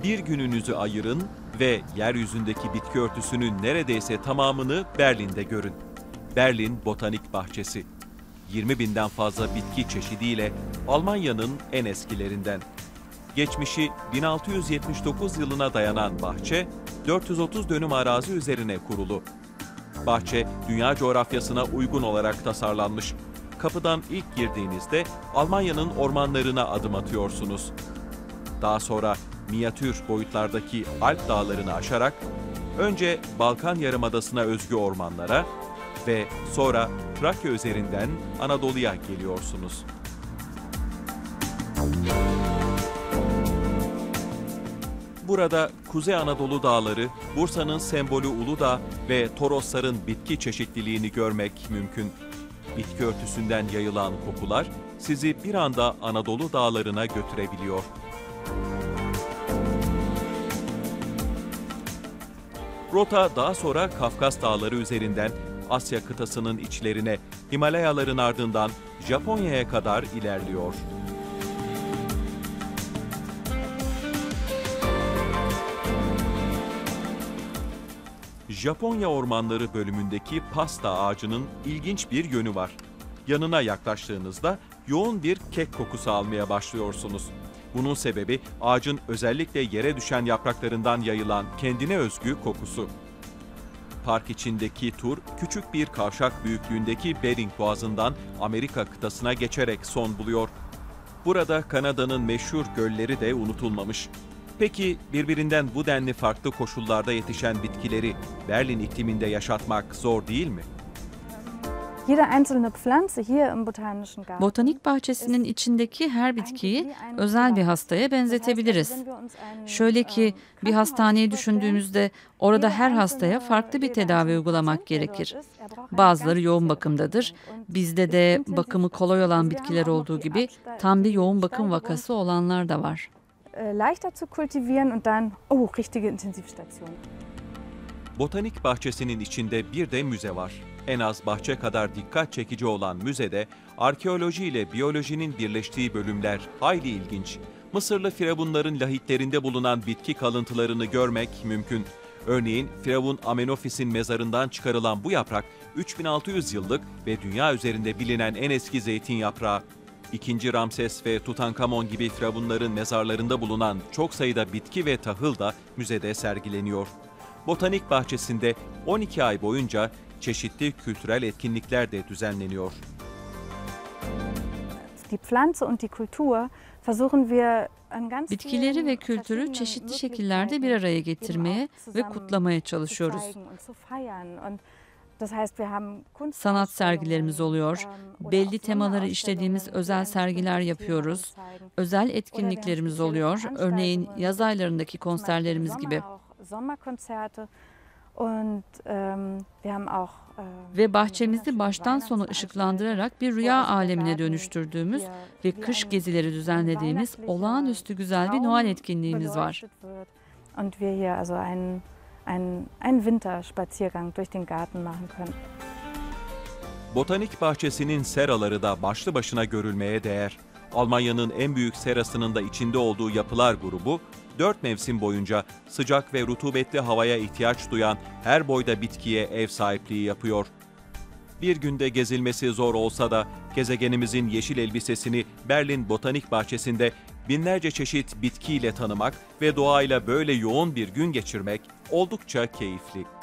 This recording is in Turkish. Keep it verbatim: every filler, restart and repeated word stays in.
Bir gününüzü ayırın ve yeryüzündeki bitki örtüsünün neredeyse tamamını Berlin'de görün. Berlin Botanik Bahçesi. yirmi binden fazla bitki çeşidiyle Almanya'nın en eskilerinden. Geçmişi bin altı yüz yetmiş dokuz yılına dayanan bahçe, dört yüz otuz dönüm arazi üzerine kurulu. Bahçe, dünya coğrafyasına uygun olarak tasarlanmış. Kapıdan ilk girdiğinizde Almanya'nın ormanlarına adım atıyorsunuz. Daha sonra minyatür boyutlardaki Alp dağlarını aşarak önce Balkan Yarımadası'na özgü ormanlara ve sonra Trakya üzerinden Anadolu'ya geliyorsunuz. Burada Kuzey Anadolu Dağları, Bursa'nın sembolü Uludağ ve Torosların bitki çeşitliliğini görmek mümkün. Bitki örtüsünden yayılan kokular sizi bir anda Anadolu dağlarına götürebiliyor. Rota daha sonra Kafkas Dağları üzerinden Asya kıtasının içlerine, Himalayaların ardından Japonya'ya kadar ilerliyor. Japonya ormanları bölümündeki pasta ağacının ilginç bir yönü var. Yanına yaklaştığınızda yoğun bir kek kokusu almaya başlıyorsunuz. Bunun sebebi ağacın özellikle yere düşen yapraklarından yayılan kendine özgü kokusu. Park içindeki tur küçük bir kavşak büyüklüğündeki Bering Boğazı'ndan Amerika kıtasına geçerek son buluyor. Burada Kanada'nın meşhur gölleri de unutulmamış. Peki birbirinden bu denli farklı koşullarda yetişen bitkileri Berlin ikliminde yaşatmak zor değil mi? Botanik bahçesinin içindeki her bitkiyi özel bir hastaya benzetebiliriz. Şöyle ki bir hastaneyi düşündüğümüzde orada her hastaya farklı bir tedavi uygulamak gerekir. Bazıları yoğun bakımdadır. Bizde de bakımı kolay olan bitkiler olduğu gibi tam bir yoğun bakım vakası olanlar da var. Botanik bahçesinin içinde bir de müze var. En az bahçe kadar dikkat çekici olan müzede arkeoloji ile biyolojinin birleştiği bölümler hayli ilginç. Mısırlı firavunların lahitlerinde bulunan bitki kalıntılarını görmek mümkün. Örneğin Firavun Amenofis'in mezarından çıkarılan bu yaprak üç bin altı yüz yıllık ve dünya üzerinde bilinen en eski zeytin yaprağı. İkinci Ramses ve Tutankamon gibi firavunların mezarlarında bulunan çok sayıda bitki ve tahıl da müzede sergileniyor. Botanik bahçesinde on iki ay boyunca çeşitli kültürel etkinlikler de düzenleniyor. Bitkileri ve kültürü çeşitli şekillerde bir araya getirmeye ve kutlamaya çalışıyoruz. Sanat sergilerimiz oluyor, belli temaları işlediğimiz özel sergiler yapıyoruz, özel etkinliklerimiz oluyor, örneğin yaz aylarındaki konserlerimiz gibi. Ve bahçemizi baştan sona ışıklandırarak bir rüya alemine dönüştürdüğümüz ve kış gezileri düzenlediğimiz olağanüstü güzel bir Noel etkinliğimiz var. Botanik bahçesinin seraları da başlı başına görülmeye değer. Almanya'nın en büyük serasının da içinde olduğu yapılar grubu, dört mevsim boyunca sıcak ve rutubetli havaya ihtiyaç duyan her boyda bitkiye ev sahipliği yapıyor. Bir günde gezilmesi zor olsa da gezegenimizin yeşil elbisesini Berlin Botanik Bahçesi'nde binlerce çeşit bitkiyle tanımak ve doğayla böyle yoğun bir gün geçirmek oldukça keyifli.